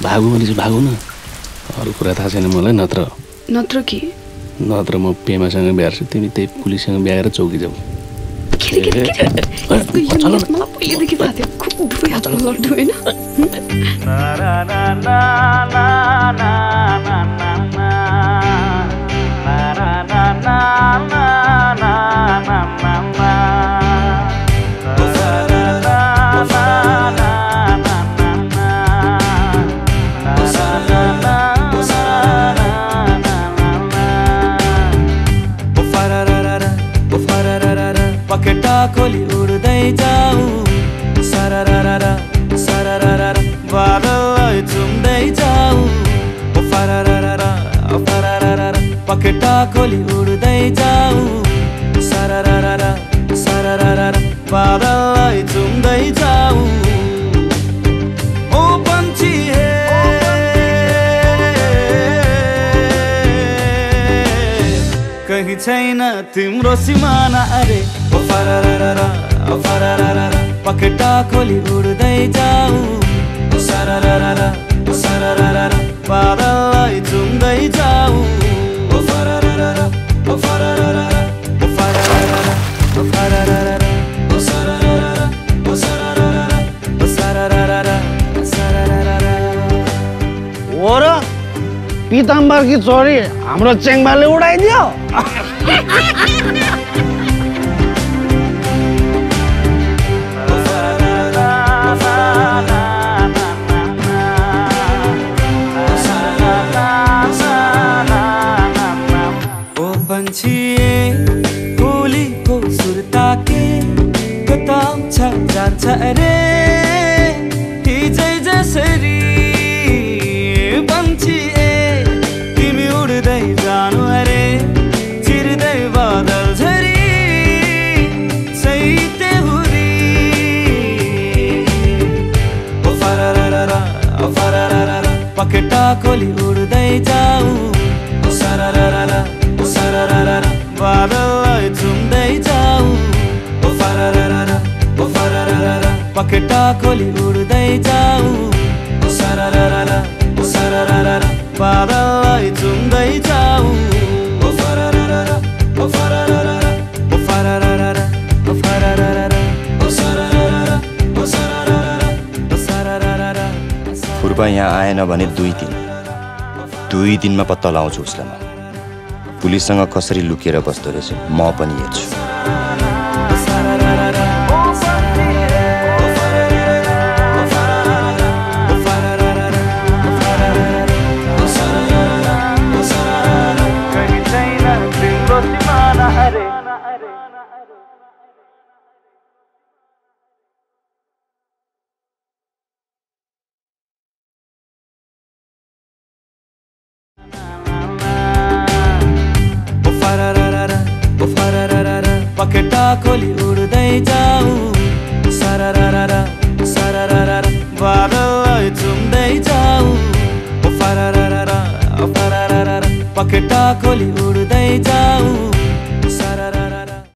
भागौ भने चाहिँ भागौ न, अरू कुरा थाहा छैन मलाई। नत्र के? नत्र म पेमासँग बिहार्छु, तिमी त्यही पुलिससँग बिहाएर चौकी जाऊ। पहिलेदेखि थाहा थियो, खुब दुःख लड्डु होइन। पकेटा खोली उड्दै जाऊ, सरररर सरररर बादल चुम्दै जाऊ, फरररर फरररर पकेटा खोली उड्दै जाऊ, सरररर सरररर बादल चुम्दै जाऊ। ओ पंछी हे कहीं छैन तिम्रो सिमाना, अरे ओ फरररर फरररर पकेटा खोली उड्दै जाऊ, ओ सरररर सरररर बादल चुम्दै जाऊ, ओ फरररर फरररर ओ फरररर फरररर ओ सरररर ओ सरररर ओ सरररर सरररर। हो र पीताम्बर की छोरी हाम्रो चेङ्बाले उडाइदियो। होलीको सुर्ता के कताउँछ जान्छ अरे हिजै जसरी पंछी तिमी उड्दै जानु अरे चिर्दै बादल झरी सैते हुरी। ओ फरररर फरररर पकेटा खोली उड्दै जाऊ, ओ सरररर सरररर बादल चुम्दै जाऊ, ओ फरररर पकेटा खोली उड्दै जाऊ, ओ सरररर सरररर बादल चुम्दै जाऊ, ओ फरररर फरररर ओ फरररर फरररर ओ सरररर ओ सरररर ओ सरररर। फुर्बा यहाँ आएन भने 2 दिनमा पत्ता लाउँछु उसलाई। म पुलिससँग कसरी लुकेर बस्दो रहेछ म पनि हेर्छु। पकेटा खोली उड्दै जाऊ, सरररर सरररर बादल चुम्दै जाऊ, ओ फरररर फरररर पकेटा खोली